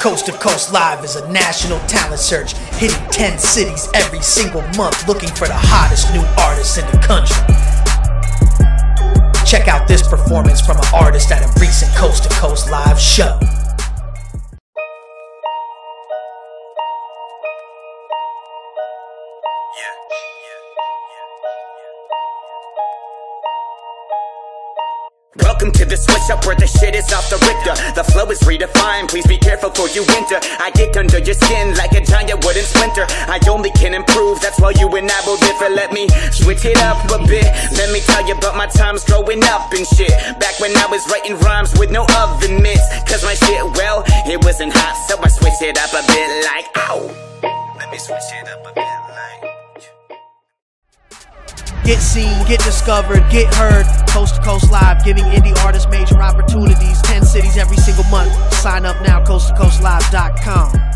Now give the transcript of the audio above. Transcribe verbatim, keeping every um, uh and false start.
Coast to Coast Live is a national talent search, hitting ten cities every single month, looking for the hottest new artists in the country. Check out this performance from an artist at a recent Coast to Coast Live show. Welcome to the switch up where the shit is off the Richter. The flow is redefined, please be careful for you enter. I get under your skin like a giant wooden splinter. I only can improve, that's why you and I will differ. Let me switch it up a bit. Let me tell you about my times growing up and shit. Back when I was writing rhymes with no oven mitts. Cause my shit, well, it wasn't hot, so I switched it up a bit like, ow. Let me switch it up a bit like. Get seen, get discovered, get heard. Coast to Coast Live, giving indie artists major opportunities. ten cities every single month. Sign up now, coast to coast live dot com.